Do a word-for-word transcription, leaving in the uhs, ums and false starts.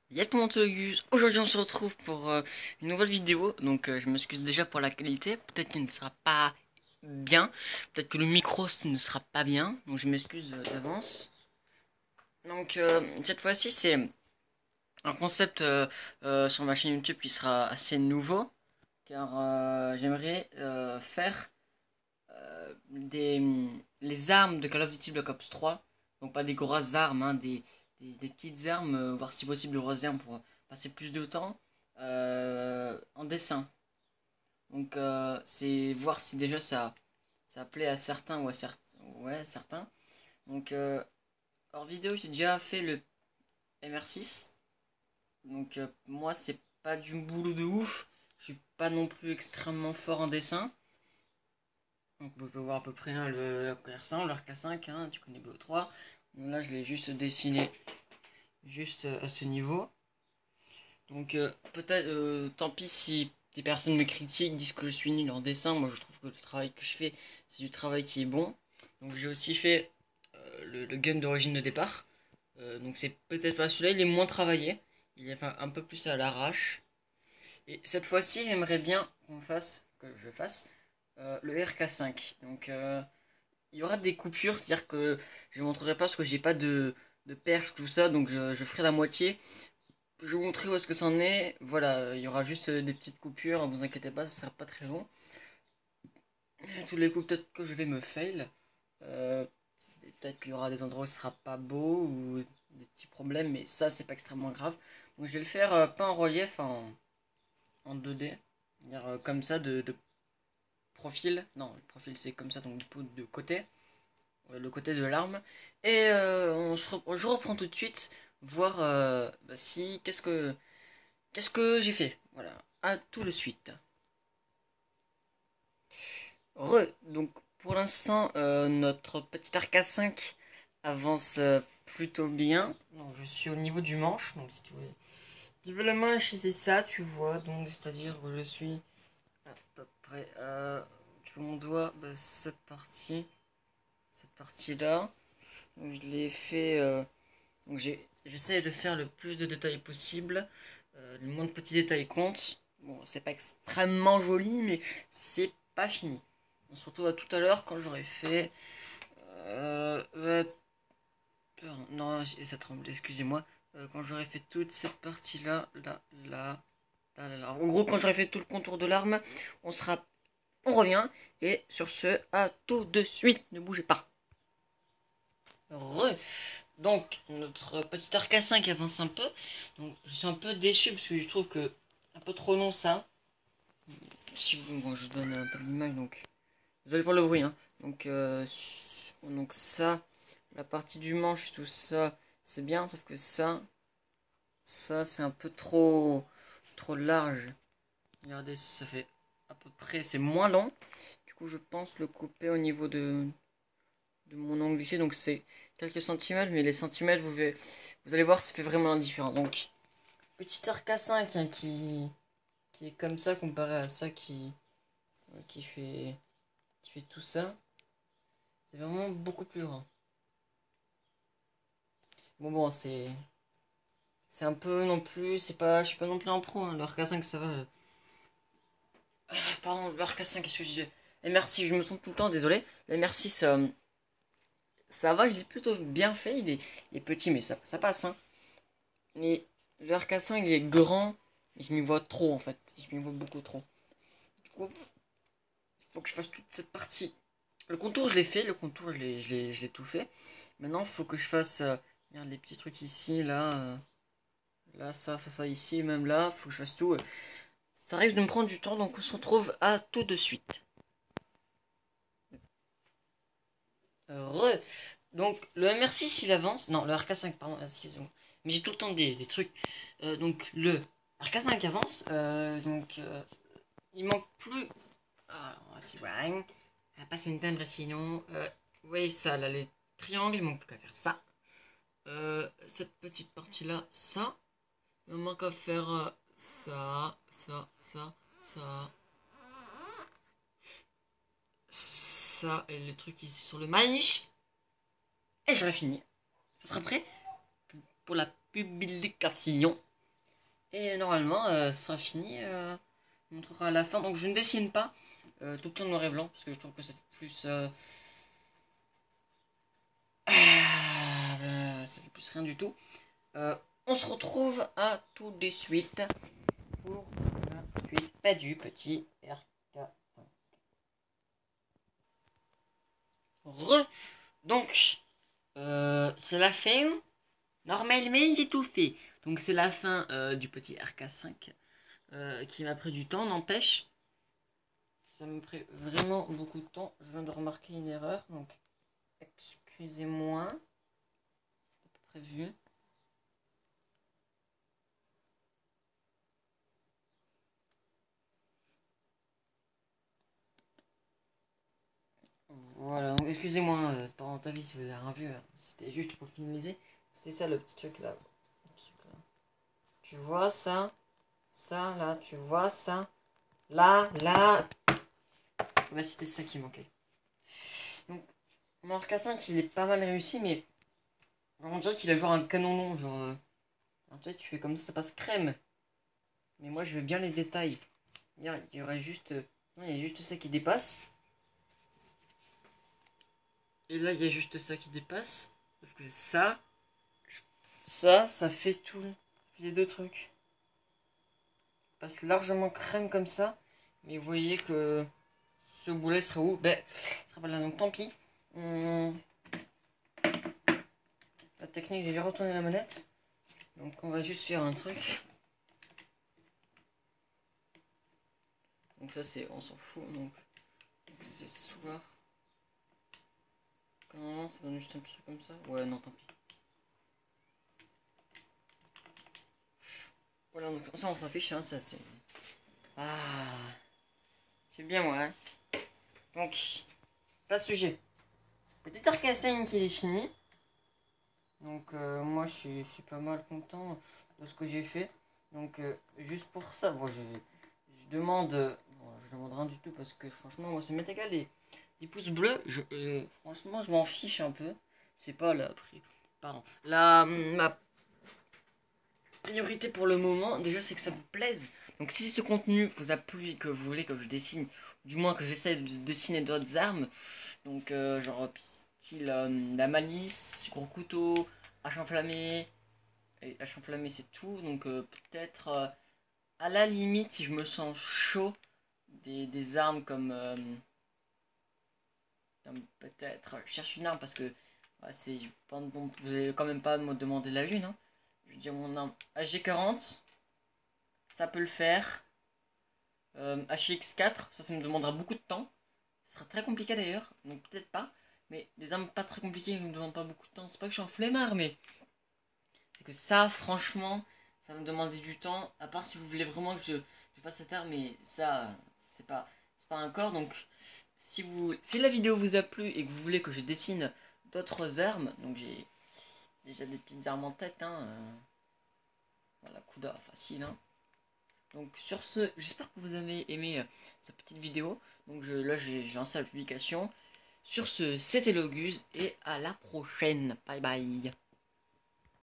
Yes mon Togus, aujourd'hui on se retrouve pour euh, une nouvelle vidéo, donc euh, je m'excuse déjà pour la qualité, peut-être qu'elle ne sera pas bien, peut-être que le micro ne sera pas bien, donc je m'excuse euh, d'avance. Donc euh, cette fois-ci c'est un concept euh, euh, sur ma chaîne YouTube qui sera assez nouveau, car euh, j'aimerais euh, faire euh, des, les armes de Call of Duty Black Ops trois, donc pas des grosses armes, hein, des, des, des petites armes, euh, voire si possible de grosses armes pour passer plus de temps euh, en dessin. Donc euh, c'est voir si déjà ça, ça plaît à certains ou à certains. Ouais, certains. Donc euh, hors vidéo, j'ai déjà fait le M R six. Donc euh, moi, c'est pas du boulot de ouf. Je suis pas non plus extrêmement fort en dessin. Donc vous pouvez voir à peu près hein, le R cinq, le R K cinq, hein, tu connais B O trois. Donc là je l'ai juste dessiné juste euh, à ce niveau. Donc euh, peut-être euh, tant pis si des personnes me critiquent, disent que je suis nul en dessin. Moi je trouve que le travail que je fais c'est du travail qui est bon. Donc j'ai aussi fait euh, le, le gun d'origine de départ. Euh, donc c'est peut-être pas celui-là, il est moins travaillé. Il est enfin, un peu plus à l'arrache. Et cette fois-ci j'aimerais bien qu'on fasse, que je fasse euh, le R K cinq. Donc euh, il y aura des coupures, c'est-à-dire que je ne montrerai pas parce que j'ai pas de, de perche, tout ça, donc je, je ferai la moitié. Je vais vous montrer où est-ce que c'en est. Voilà, il y aura juste des petites coupures, ne vous inquiétez pas, ça sera pas très long. Tous les coups, peut-être que je vais me fail. Euh, peut-être qu'il y aura des endroits où ce sera pas beau ou des petits problèmes, mais ça, c'est pas extrêmement grave. Donc je vais le faire euh, pas en relief, en, en deux D. C'est-à-dire euh, comme ça, de, de profil. Non, le profil c'est comme ça, donc de côté. Le côté de l'arme. Et euh, on se re- je reprends tout de suite, voir euh, bah, si qu'est-ce que qu'est-ce que j'ai fait. Voilà, à tout de suite. Re, donc pour l'instant, euh, notre petit arc à cinq avance euh, plutôt bien. Donc, je suis au niveau du manche, donc si tu veux, tu veux le manche, c'est ça, tu vois. Donc c'est-à-dire que je suis à peu près. Euh, tu vois mon doigt, bah, cette partie, cette partie-là. Donc, je l'ai fait. euh, Donc j'ai- j'essaie de faire le plus de détails possible. Euh, le moins de petits détails compte. Bon, c'est pas extrêmement joli, mais c'est pas fini. On se retrouve à tout à l'heure quand j'aurai fait. Euh, euh, pardon, non, ça tremble, excusez-moi. Euh, quand j'aurai fait toute cette partie-là, là, là, là, là, là. En gros, quand j'aurai fait tout le contour de l'arme, on sera. On revient. Et sur ce, à tout de suite. Ne bougez pas. Re. Donc, notre petit arc à cinq avance un peu. Donc, je suis un peu déçu parce que je trouve que un peu trop long ça. Si vous, bon, je vous donne un peu d'image donc. Vous allez voir le bruit, hein. Donc, euh, donc ça, la partie du manche, tout ça, c'est bien, sauf que ça, ça, c'est un peu trop, trop large. Regardez, ça fait à peu près, c'est moins long. Du coup, je pense le couper au niveau de, de mon ongle ici. Donc, c'est quelques centimètres, mais les centimètres, vous, verrez, vous allez voir, ça fait vraiment la différence. Donc, petit arc à cinq hein, qui, qui est comme ça comparé à ça qui, qui, fait, qui fait tout ça. C'est vraiment beaucoup plus grand. Bon, bon, c'est. C'est un peu non plus. C'est pas. Je suis pas non plus un pro. Hein. Le R K cinq ça va. Ah, pardon, le R K cinq, qu'est-ce que je disais? M R six, je me sens tout le temps, désolé. Le M R six, euh, ça va, je l'ai plutôt bien fait. Il est, il est petit, mais ça, ça passe. Hein. Mais le R K cinq, il est grand. Mais je m'y vois trop en fait. Je m'y vois beaucoup trop. Du coup, il faut que je fasse toute cette partie. Le contour, je l'ai fait. Le contour, je l'ai, je l'ai, je l'ai tout fait. Maintenant, il faut que je fasse. Euh, regarde les petits trucs ici, là. euh, là, ça, ça, ça, ici, même là. Faut que je fasse tout. euh. Ça risque de me prendre du temps, donc on se retrouve à tout de suite. Re. Donc, le M R six, il avance. Non, le R K cinq, pardon, excusez-moi. Mais j'ai tout le temps des, des trucs. Euh, donc, le R K cinq avance. Euh, donc, euh, il manque plus. Ah, on va s'y voir. On va pas s'entendre sinon. Euh, oui, ça, là, les triangles, il manque plus qu'à faire ça. Euh, cette petite partie-là, ça. Il me manque à faire euh, ça, ça, ça, ça. Ça, et le truc ici sur le manche. Et j'aurai fini. Ça sera prêt pour la publication. Et normalement, euh, ce sera fini. Euh, on montrera à la fin. Donc je ne dessine pas euh, tout le temps noir et blanc parce que je trouve que ça fait plus. Euh, euh, ça fait plus rien du tout. Euh, on se retrouve à tout de suite pour la suite pas du petit R K cinq. Re. Donc, euh, c'est la fin. Normalement, j'ai tout fait. Donc c'est la fin euh, du petit R K cinq euh, qui m'a pris du temps, n'empêche. Ça me pris vraiment beaucoup de temps. Je viens de remarquer une erreur, donc excusez-moi. C'est pas prévu. Voilà, donc excusez-moi, euh, par ta vie si vous avez rien vu, hein. C'était juste pour finaliser. C'était ça le petit truc là. Tu vois ça? Ça là, tu vois ça? Là, là. Ouais, c'était ça qui manquait. Donc, mon R K cinq il est pas mal réussi, mais on dirait qu'il a genre un canon long. Genre, euh, tu sais, tu fais comme ça, ça passe crème. Mais moi je veux bien les détails. Il y aurait juste. Euh, non, il y a juste ça qui dépasse. Et là, il y a juste ça qui dépasse. Sauf que ça, ça, ça fait tout. Les deux trucs. Ça passe largement crème comme ça. Mais vous voyez que ce boulet serait où? Ben, ce sera pas là, donc tant pis. Hum... La technique, j'ai retourné la manette. Donc on va juste faire un truc. Donc ça c'est, on s'en fout. Donc accessoire. Comment ça donne juste un petit truc comme ça? Ouais, non, tant pis. Voilà, donc ça on s'en fiche, hein, ça c'est. Ah, c'est bien moi, hein. Donc, pas de sujet. Petit R K cinq qui est fini. Donc euh, moi je suis, je suis pas mal content de ce que j'ai fait. Donc euh, juste pour ça, bon, je, je demande. Bon, je demande rien du tout parce que franchement moi ça m'est égal des, des pouces bleus. Je, euh, franchement je m'en fiche un peu. C'est pas la pardon. La ma priorité pour le moment déjà c'est que ça vous plaise. Donc si ce contenu vous a plu et que vous voulez que je dessine, du moins que j'essaie de dessiner d'autres armes, donc euh, genre style euh, la malice, gros couteau, hache enflammée, et hache enflammée c'est tout, donc euh, peut-être euh, à la limite si je me sens chaud, des, des armes comme, euh, comme peut-être, je cherche une arme parce que ouais, c'est, bon, vous allez quand même pas me demander la lune, hein. Je veux dire mon arme H G quarante, ça peut le faire. Euh, H X quatre, ça, ça me demandera beaucoup de temps. Ce sera très compliqué d'ailleurs, donc peut-être pas. Mais des armes pas très compliquées ne me demandent pas beaucoup de temps. C'est pas que je suis en flemmard, mais c'est que ça, franchement, ça me demandait du temps. À part si vous voulez vraiment que je, je fasse cette arme, mais ça, c'est pas, c'est pas un corps. Donc, si vous, si la vidéo vous a plu et que vous voulez que je dessine d'autres armes, donc j'ai déjà des petites armes en tête, hein. Euh, voilà, Kuda, facile, hein. Donc sur ce, j'espère que vous avez aimé euh, cette petite vidéo. Donc je, là j'ai lancé la publication. Sur ce, c'était Logus et à la prochaine. Bye bye.